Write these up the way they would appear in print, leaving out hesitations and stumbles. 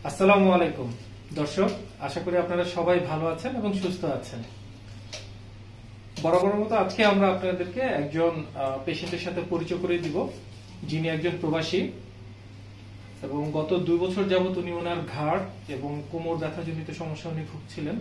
আসসালামু আলাইকুম দর্শক, আশা করি আপনারা সবাই ভালো আছেন এবং সুস্থ আছেন। বরাবরের মতো আজকে আমরা আপনাদেরকে একজন পেশেন্টের সাথে পরিচয় করে দিব, যিনি একজন প্রবাসী এবং গত 2 বছর যাবত উনি ওনার ঘাড় এবং কোমর ব্যথাজনিত সমস্যা উনি ভুগছিলেন।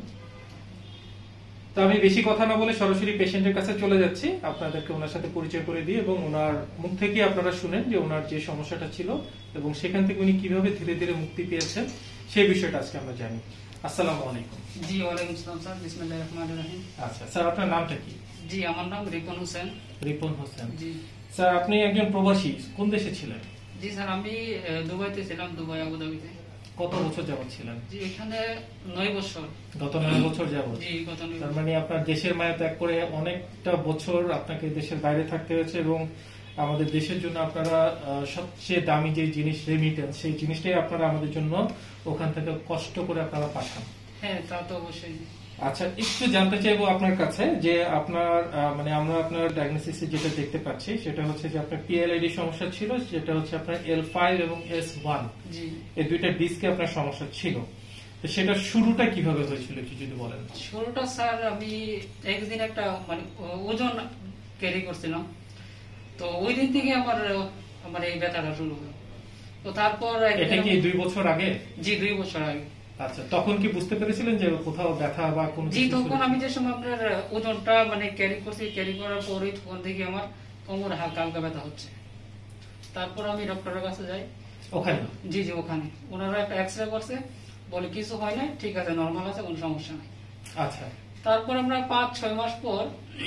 তো আমি বেশি কথা না বলে সরাসরি পেশেন্টের কাছে চলে যাচ্ছি, আপনাদেরকে ওনার সাথে পরিচয় করে দিই এবং ওনার মুখ থেকে আপনারা শুনেন যে ওনার যে সমস্যাটা ছিল এবং সেখান থেকে উনি কিভাবে ধীরে ধীরে মুক্তি পেয়েছেন সেই বিষয়টা আজকে আমরা জানি। আসসালামু আলাইকুম। জি ওয়ালাইকুম আসসালাম স্যার, বিসমিল্লাহির রহমানির রহিম। আচ্ছা স্যার, আপনার নামটা কি? জি আমার নাম রিপন হোসেন। রিপন হোসেন। জি স্যার, আপনি একজন প্রবাসী, কোন দেশে ছিলেন? জি স্যার, আমি দুবাইতে ছিলাম, দুবাই আবুধাবিতে। কত বছর যাবত ছিলেন? জি এখানে 9 বছর। গত 9 বছর যাবত? জি গত 9 তার বছর। মানে আপনার দেশের মায়া ত্যাগ করে অনেকটা বছর আপনাকে দেশের বাইরে থাকতে হয়েছে এবং আমাদের দেশের জন্য আপনারা সবচেয়ে দামি যে জিনিস রেমিটেন্স, সেই জিনিসটাই আপনারা আমাদের জন্য ওখান থেকে কষ্ট করে আপনারা পাঠান। হ্যাঁ তা তো অবশ্যই। আচ্ছা, একটু জানতে চাইবো আপনার কাছে যে আপনার মানে আমরা আপনার ডায়াগনোসিসে যেটা দেখতে পাচ্ছি সেটা হচ্ছে যে আপনার পিএলআইডি সমস্যা ছিল, যেটা হচ্ছে আপনার L5 এবং S1 জি এই দুইটা ডিস্কে আপনার সমস্যা ছিল। তো সেটা শুরুটা কিভাবে হয়েছিল একটু যদি বলেন। শুরুটা স্যার, আমি একদিন একটা মানে ওজন ক্যারি করছিলাম, তো ওই দিন থেকে আমার এই ব্যথাটা শুরু হলো। তো তারপর এটা কি 2 বছর আগে? জি 2 বছর আগে। আচ্ছা, তখন কি বুঝতে পেরেছিলেন যে কোথাও ব্যথা বা কোনো জি কিছু তখন ছিল? আমি যে সময় আপনার ওজনটা মানে ক্যারি করছি, ক্যারি করার পরেই তখন থেকে আমার কোমর হালকা হালকা ব্যথা হচ্ছে। তারপর আমি ডক্টরের কাছে যাই। ওখানে? জি জি ওখানে ওনারা একটা এক্সরে করছে, বলে কিছু হয় না, ঠিক আছে, নরমাল আছে, কোনো সমস্যা নাই। আচ্ছা। তারপর আমরা 5-6 মাস পর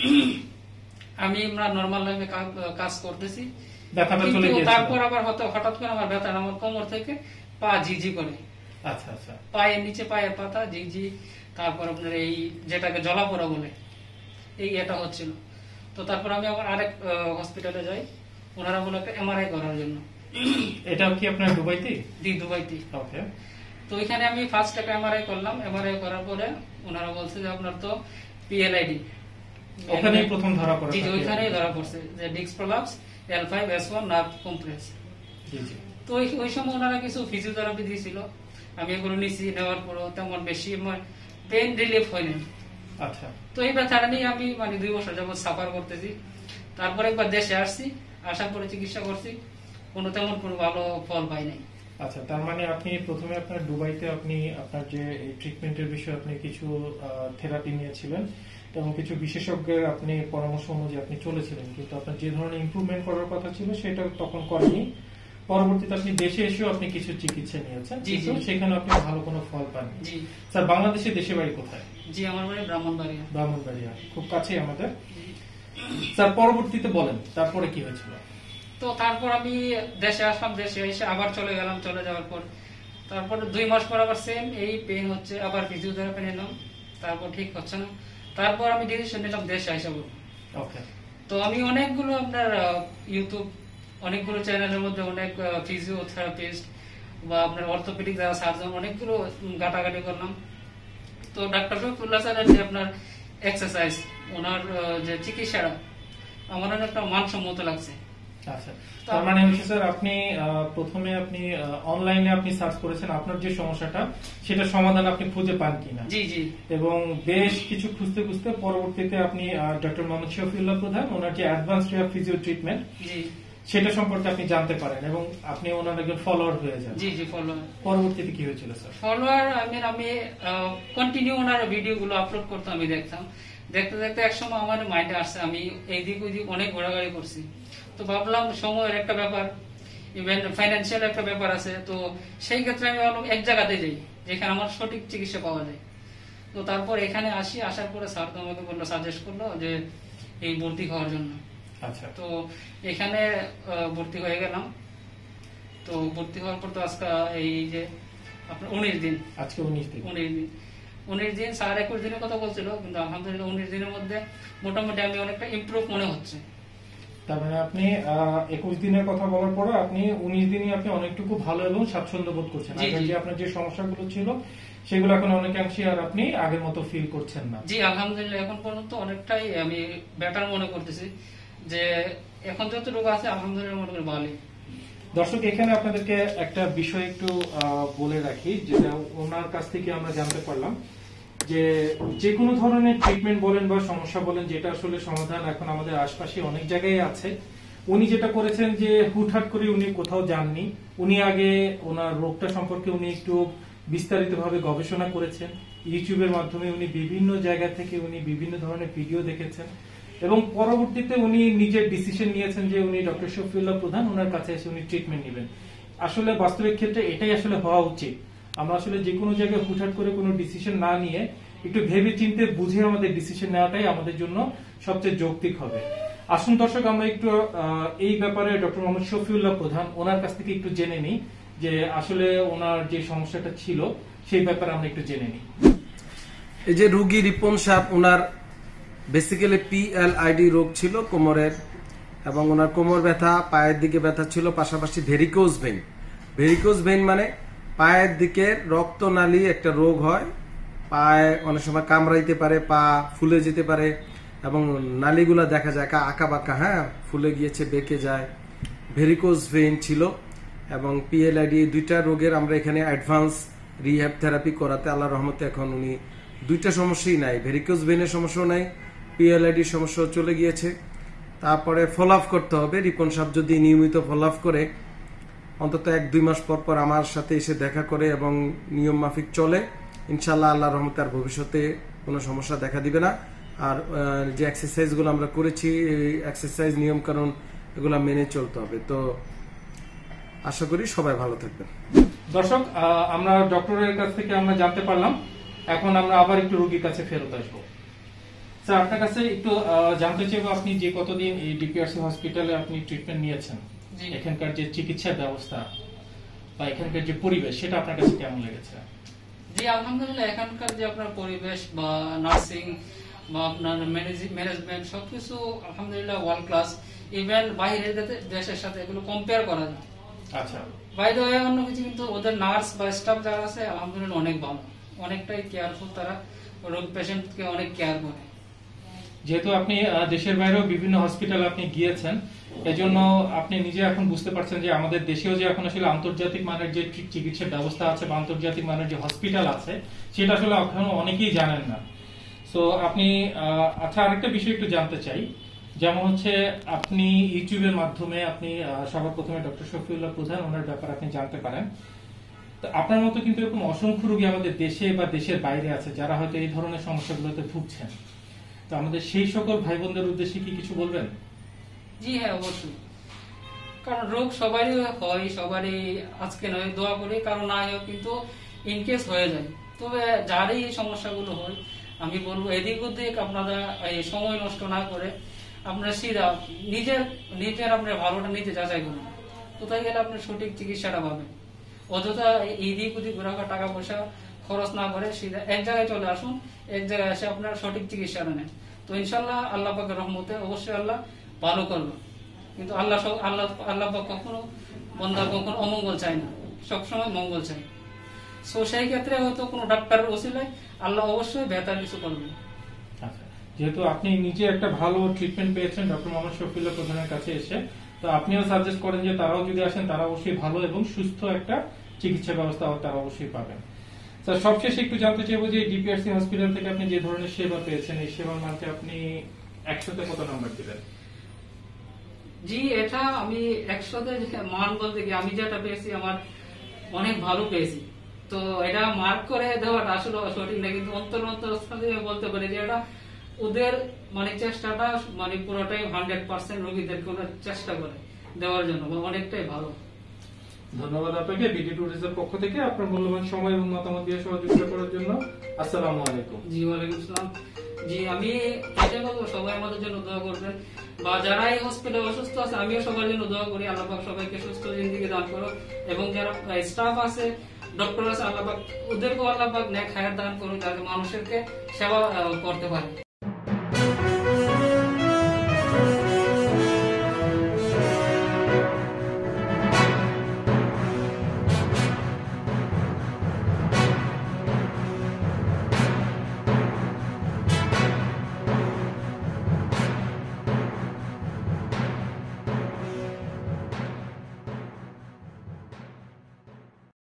আমি নরমাল লাইফে কাজ করতেছি, ব্যথাটা চলে কিন্তু গিয়েছিল? তারপর আবার হঠাৎ করে আমার ব্যথা আমার কোমর থেকে পা ঝিঝি করে। আচ্ছা আচ্ছা। পায়ের নিচে পায়ের পাতা ঝিঝি, তারপর আপনার এই যেটাকে জলাপোড়া বলে, এটা হচ্ছিল। তো তারপর আমি আবার আরেক হসপিটালে যাই, ওনারা বলে একটা এমআরআই করার জন্য। এটা কি আপনার দুবাইতে? জি দুবাইতে। ওকে। তো এখানে আমি ফার্স্ট একটা এমআরআই করলাম, এমআরআই করার পরে ওনারা বলছে যে আপনার তো পিএলআইডি। ওখানেই প্রথম ধরা পড়ে? জি ওইখানেই ধরা পড়ছে যে disc prolapse, L5 S1 nerve compress. জি জি। তো ওই সময় ওনারা কিছু ফিজিওথেরাপি দিয়েছিল, আমি এগুলো নিছি, নেওয়ার পরও তেমন বেশি পেন রিলিফ হয়নি। আচ্ছা। তো এই ব্যথাটা নিয়ে আমি 2 বছর যাবত সাফার করতেছি। তারপর একবার দেশে আসছি, আসার পরে চিকিৎসা করছি, তেমন কোনো ভালো ফল পাই নাই। আচ্ছা, তার মানে আপনি প্রথমে আপনার দুবাইতে আপনি আপনার যে ট্রিটমেন্টের বিষয়ে আপনি কিছু থেরাপি নিয়েছিলেন এবং কিছু বিশেষজ্ঞের আপনি পরামর্শ অনুযায়ী আপনি চলেছিলেন, কিন্তু আপনার যে ধরনের ইমপ্রুভমেন্ট করার কথা ছিল সেটা তখন করেনি। পরবর্তীতে আপনি দেশে এসেও আপনি কিছু চিকিৎসা নিয়েছেন, কিন্তু সেখানে আপনি ভালো কোনো ফল পাননি। জি স্যার, বাংলাদেশে দেশের বাড়ি কোথায়? জি আমার বাড়ি ব্রাহ্মণবাড়িয়া। ব্রাহ্মণবাড়িয়া, খুব কাছেই আমাদের। স্যার, পরবর্তীতে বলেন তারপরে কি হয়েছিল? তো তারপর আমি দেশে আসলাম, দেশে এসে আবার চলে গেলাম, চলে যাওয়ার পর তারপর 2 মাস পর আবার সেম এই পেন হচ্ছে, আবার ফিজিওথেরাপি নিলাম, তারপর ঠিক হচ্ছে না। তারপর আমি ডিসিশন নিলাম দেশে আসব। ওকে। তো আমি অনেকগুলো আপনার ইউটিউব অনেকগুলো চ্যানেলের মধ্যে অনেক ফিজিওথেরাপিস্ট বা আপনার অর্থোপেডিক যারা সার্জন অনেকগুলো ঘাটাঘাটি করলাম। তো ডাক্তার শফিউল্লাহ স্যারের যে আপনার এক্সারসাইজ, ওনার যে চিকিৎসাটা আমার একটা মানসম্মত লাগছে। আচ্ছা, তার মানে হচ্ছে স্যার আপনি প্রথমে আপনি অনলাইনে আপনি সার্চ করেছেন আপনার যে সমস্যাটা সেটা সমাধান আপনি খুঁজে পান কিনা। জি জি। এবং বেশ কিছু খুঁজতে খুঁজতে পরবর্তীতে আপনি ডক্টর মোহাম্মদ শফিউল্লাহ প্রধান ওনার যে অ্যাডভান্সড ফিজিও ট্রিটমেন্ট জি সেটা সম্পর্কে আপনি জানতে পারেন এবং আপনি ওনার একজন ফলোয়ার হয়ে যান। জি জি ফলোয়ার। পরবর্তীতে কি হয়েছিল স্যার? ফলোয়ার আমি কন্টিনিউ ওনার ভিডিওগুলো আপলোড করতাম, আমি দেখতাম, দেখতে দেখতে একসময় আমার মাইন্ডে আসছে, আমি এইদিক ওইদিক অনেক ঘোরাঘুরি করছি। তো ভাবলাম সময়ের একটা ব্যাপার, ইভেন ফাইন্যান্সিয়াল একটা ব্যাপার আছে, তো সেই ক্ষেত্রে আমি ভাবলাম এক জায়গাতে যাই যেখানে আমার সঠিক চিকিৎসা পাওয়া যায়। তো তারপর এখানে আসার পরে স্যার তো আমাকে বললো, সাজেস্ট করলো যে এই ভর্তি হওয়ার জন্য। আচ্ছা। তো এখানে ভর্তি হয়ে গেলাম। তো ভর্তি হওয়ার পর তো আজকে এই যে আপনার 19 দিন, আজকে 19 দিন। 19 দিন স্যার 21 দিনের কথা বলছিল, কিন্তু আলহামদুলিল্লাহ 19 দিনের মধ্যে মোটামুটি আমি অনেকটা ইমপ্রুভ মনে হচ্ছে। তার মানে আপনি 21 দিনের কথা বলার পরে আপনি 19 দিনই আপনি অনেকটুকু ভালো এবং স্বাচ্ছন্দ্য বোধ করছেন। আগে যে আপনার যে সমস্যাগুলো ছিল সেগুলো এখন অনেকাংশে আর আপনি আগের মতো ফিল করছেন না। জি আলহামদুলিল্লাহ এখন পর্যন্ত অনেকটাই আমি বেটার মনে করতেছি, যে এখন যতটুকু আছে আলহামদুলিল্লাহ মনে করি ভালোই। দর্শক, এখানে আপনাদেরকে একটা বিষয় একটু বলে রাখি, যেটা ওনার কাছ থেকে আমরা জানতে পারলাম যে কোনো ধরনের ট্রিটমেন্ট বলেন বা সমস্যা বলেন, যেটা আসলে সমাধান এখন আমাদের আশপাশে অনেক জায়গায় আছে। উনি যেটা করেছেন যে হুটহাট করে উনি কোথাও যাননি, উনি আগে ওনার রোগটা সম্পর্কে উনি একটু বিস্তারিতভাবে গবেষণা করেছেন। ইউটিউবের মাধ্যমে উনি বিভিন্ন জায়গা থেকে উনি বিভিন্ন ধরনের ভিডিও দেখেছেন এবং পরবর্তীতে উনি নিজের ডিসিশন নিয়েছেন যে উনি ডক্টর শফিউল্লাহ প্রধান ওনার কাছে এসে উনি ট্রিটমেন্ট নেবেন। আসলে বাস্তবিক ক্ষেত্রে এটাই আসলে হওয়া উচিত। আমরা আসলে যে কোনো জায়গায় হুটহাট করে কোনো ডিসিশন না নিয়ে একটু ভেবে চিন্তে বুঝে আমাদের ডিসিশন নেওয়াটাই আমাদের জন্য সবচেয়ে যৌক্তিক হবে। আসুন দর্শক, আমরা একটু এই ব্যাপারে ডক্টর মোহাম্মদ শফিউল্লাহ প্রধান ওনার কাছ থেকে একটু জেনে নিই যে আসলে ওনার যে সমস্যাটা ছিল সেই ব্যাপারে আমরা একটু জেনে নিই। এই যে রোগী রিপন সাহেব, ওনার বেসিক্যালি PLID রোগ ছিল কোমরের, এবং ওনার কোমর ব্যথা, পায়ের দিকে ব্যথা ছিল, পাশাপাশি ভেরিকোজ ভেইন। ভেরিকোজ ভেইন মানে পায়ের দিকে রক্তনালী একটা রোগ হয়, পায়ে অনেক সময় কামড়াইতে পারে, পা ফুলে যেতে পারে এবং নালীগুলা দেখা যায় আঁকা বাঁকা, হ্যাঁ ফুলে গিয়েছে, বেঁকে যায়। ভেরিকোজ ভেইন ছিল এবং PLID, দুইটা রোগের আমরা এখানে অ্যাডভান্স রিহ্যাব থেরাপি করাতে আল্লাহর রহমতে এখন উনি দুইটা সমস্যাই নাই, ভেরিকোজ ভেইনের সমস্যাও নাই, PLID সমস্যাও চলে গিয়েছে। তারপরে ফলো আপ করতে হবে। রিপন সাহেব যদি নিয়মিত ফলো আপ করে, অন্তত 1-2 মাস পর পর আমার সাথে এসে দেখা করে এবং নিয়ম মাফিক চলে, ইনশাল্লাহ আল্লাহর রহমতে আর ভবিষ্যতে কোনো সমস্যা দেখা দিবে না। আর যে এক্সারসাইজ গুলো আমরা করেছি, এই এক্সারসাইজ নিয়ম কানুন এগুলো মেনে চলতে হবে। তো আশা করি সবাই ভালো থাকবেন। দর্শক, আমরা ডক্টরের কাছ থেকে আমরা জানতে পারলাম, এখন আমরা আবার একটু রোগীর কাছে ফেরত আসবো। স্যার, আপনার কাছে একটু জানতে চাইবো, আপনি যে কতদিন এই ডিপিআরসি হসপিটালে আপনি ট্রিটমেন্ট নিয়েছেন, এখানকার যে চিকিৎসা ব্যবস্থা বা এখানকার যে পরিবেশ, সেটা আপনার কাছে কেমন লেগেছে? জি আলহামদুলিল্লাহ, এখানকার যে আপনার পরিবেশ বা নার্সিং বা আপনার ম্যানেজমেন্ট সবকিছু আলহামদুলিল্লাহ ওয়ার্ল্ড ক্লাস। ইভেন বাইরের দেশের সাথে এগুলো কম্পেয়ার করা যায়। আচ্ছা, বাইরে অন্য কিছু, কিন্তু ওদের নার্স বা স্টাফ যারা আছে আলহামদুলিল্লাহ অনেক ভালো, অনেকটাই কেয়ারফুল, তারা রোগ পেশেন্টকে অনেক কেয়ার করে। যেহেতু আপনি দেশের বাইরেও বিভিন্ন হসপিটাল আপনি গিয়েছেন, এজন্য আপনি নিজে এখন বুঝতে পারছেন যে আমাদের দেশেও যে এখন আসলে আন্তর্জাতিক মানের যে চিকিৎসা ব্যবস্থা আছে বা আন্তর্জাতিক মানের যে হসপিটাল আছে, সেটা আসলে এখনো অনেকেই জানেন না। সো আপনি আচ্ছা, আরেকটা বিষয় একটু জানতে চাই, যেমন হচ্ছে আপনি ইউটিউবের মাধ্যমে আপনি সবার প্রথমে ডক্টর শফিউল্লাহ প্রধান ওনার ব্যাপারে আপনি জানতে পারেন। তো আপনার মতো কিন্তু এরকম অসংখ্য রোগী আমাদের দেশে বা দেশের বাইরে আছে যারা হয়তো এই ধরনের সমস্যাগুলোতে ভুগছেন। তো আমাদের সেই সকল ভাই বোনদের উদ্দেশ্যে কি কিছু বলবেন? জি হ্যাঁ, অবশ্যই। কারণ রোগ সবারই হয়, সবারই আজকে নয়, দোয়া করি কারণ না হয়, কিন্তু ইনকেস হয়ে যায়। তবে যারই এই সমস্যাগুলো হয়, আমি বলবো এদিক ওদিক আপনারা এই সময় নষ্ট না করে আপনারা সিধা নিজের আপনার ভালোটা নিজে যাচাই করুন, কোথায় গেলে আপনি সঠিক চিকিৎসাটা পাবেন। অযথা এদিক ওদিক ঘোরাঘুরা টাকা পয়সা খরচ না করে সিধা এক জায়গায় চলে আসুন, এক জায়গায় এসে আপনার সঠিক চিকিৎসাটা নেন। তো ইনশাল্লাহ আল্লাহ পাকের রহমতে অবশ্যই আল্লাহ ভালো করবে। কিন্তু আল্লাহ পাক কখনো বন্দা কখনো অমঙ্গল চায় না, সবসময় মঙ্গল চায়। সো সেই ক্ষেত্রে হয়তো কোনো ডাক্তারের ওসিলায় আল্লাহ অবশ্যই বেহতার কিছু করবে। যেহেতু আপনি নিজে একটা ভালো ট্রিটমেন্ট পেয়েছেন ডক্টর মোহাম্মদ শফিউল্লাহ প্রধানের কাছে এসে, তো আপনিও সাজেস্ট করেন যে তারাও যদি আসেন তারা অবশ্যই ভালো এবং সুস্থ একটা চিকিৎসা ব্যবস্থা তারা অবশ্যই পাবেন। স্যার, সবশেষে একটু জানতে চাইবো যে ডিপিআরসি হসপিটাল থেকে আপনি যে ধরনের সেবা পেয়েছেন, এই সেবার মানতে আপনি 100-তে কত নাম্বার দিবেন? জি, এটা আমি 100-তে মান বলতে গিয়ে আমি যেটা পেয়েছি আমার অনেক ভালো পেয়েছি। তো এটা মার্ক করে দেওয়াটা আসলে সঠিক না, কিন্তু অন্তর বলতে পারি যে এটা ওদের মানে চেষ্টাটা মানে পুরোটাই 100% রোগীদেরকে ওরা চেষ্টা করে দেওয়ার জন্য, অনেকটাই ভালো। ধন্যবাদ আপনাকে বিডি ট্যুরিজমের পক্ষ থেকে আপনার মূল্যবান সময় এবং মতামত দিয়ে সহযোগিতা করার জন্য। আসসালামু আলাইকুম। জি, ওয়ালাইকুম আসসালাম। জি, আমি এটা বলবো সবাই আমাদের জন্য দোয়া করবেন, বা যারা এই হসপিটালে অসুস্থ আছে আমিও সবার জন্য দোয়া করি, আল্লাহ পাক সবাইকে সুস্থ জিন্দেগি দান করো। এবং যারা স্টাফ আছে, ডক্টর আছে, আল্লাহ পাক ওদেরকেও আল্লাহ পাক নেক হায়াত দান করুন, যাতে মানুষেরকে সেবা করতে পারে।